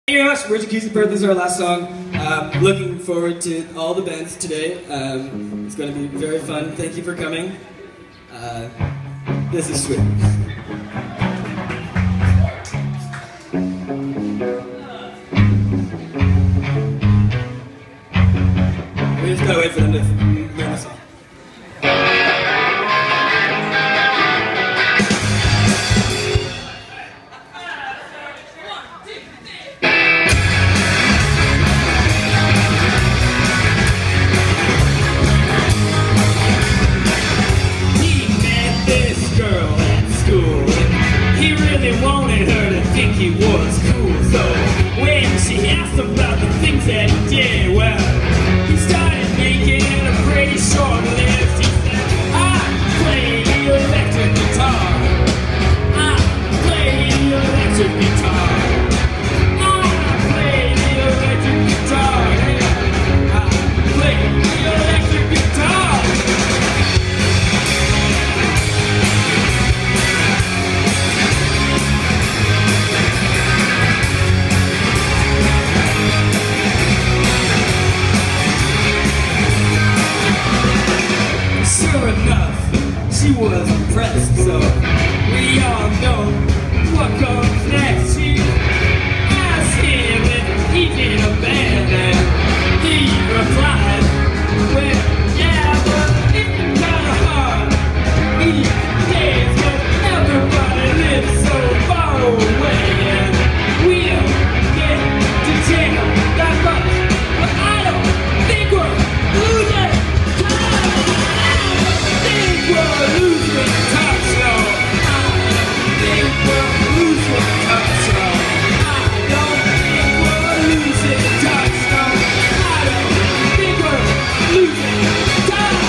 Thank you very much. Richard Keith's Birth is our last song. Looking forward to all the bands today. It's going to be very fun. Thank you for coming. This is sweet. We just gotta wait for them to learn the song. Wanted her to think he was cool, so when she asked about the things that he did, well, he started making a pretty short list. He said, I play the electric guitar, I play the electric guitar, I play the electric guitar, yeah, I play the electric guitar. Sure enough, she was impressed, so we all know what comes next. She asked him if he did a band, and he replied, well, yeah, but it's kinda hard these days when everybody lives so far away, and we don't get to jail that much, but I don't think we're losing time. We're losing touch, no. I don't think we're losing touch, no. I don't think we're losing touch, no. I don't think we're losing touch.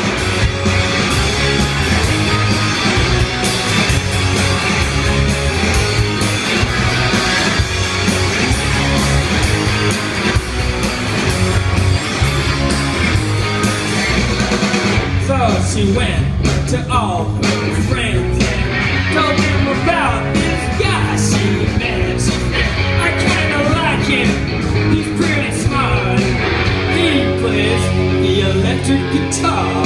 So she went to all her friends and told them about this guy she met. She said, I kinda like him, he's pretty smart, he plays the electric guitar.